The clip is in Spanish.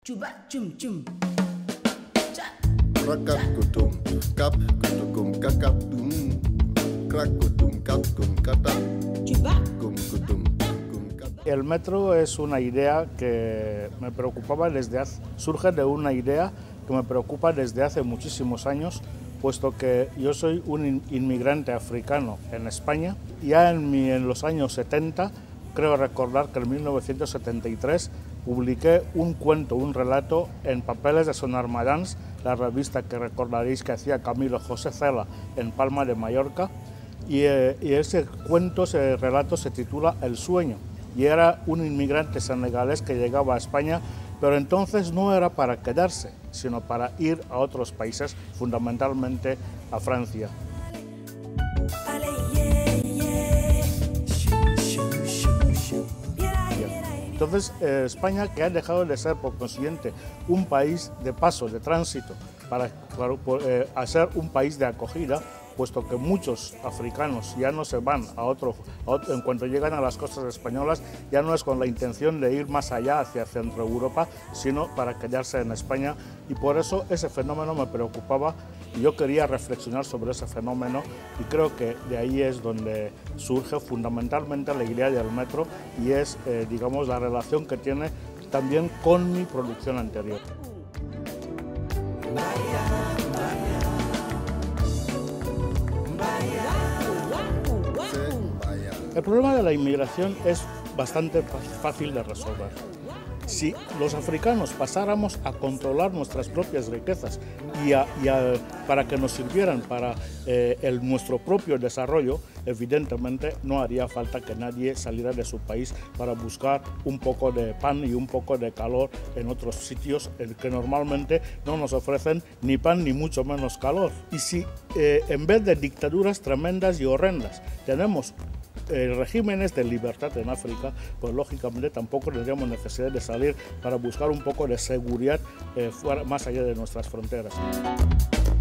Chuba chum chum. Rakap kutum, kap kutukum kakap tum, crack kutum kap kum katap, Chuba. kum kutum kum katap. El metro es una idea que me preocupaba surge de una idea que me preocupa desde hace muchísimos años, puesto que yo soy un inmigrante africano en España. Ya en los años 70, creo recordar que en 1973, publiqué un cuento, un relato en Papeles de Sonarmadans, la revista que recordaréis que hacía Camilo José Cela en Palma de Mallorca, y ese cuento, ese relato se titula El sueño, y era un inmigrante senegalés que llegaba a España, pero entonces no era para quedarse, sino para ir a otros países, fundamentalmente a Francia. Entonces, España, que ha dejado de ser, por consiguiente, un país de paso, de tránsito, a ser un país de acogida, puesto que muchos africanos ya no se van en cuanto llegan a las costas españolas, ya no es con la intención de ir más allá hacia Centro Europa, sino para quedarse en España, y por eso ese fenómeno me preocupaba y yo quería reflexionar sobre ese fenómeno, y creo que de ahí es donde surge fundamentalmente la idea del metro, y es, digamos, la relación que tiene también con mi producción anterior. El problema de la inmigración es bastante fácil de resolver. Si los africanos pasáramos a controlar nuestras propias riquezas para que nos sirvieran para nuestro propio desarrollo, evidentemente no haría falta que nadie saliera de su país para buscar un poco de pan y un poco de calor en otros sitios que normalmente no nos ofrecen ni pan ni mucho menos calor. Y si en vez de dictaduras tremendas y horrendas tenemos regímenes de libertad en África, pues lógicamente tampoco tendríamos necesidad de salir para buscar un poco de seguridad más allá de nuestras fronteras.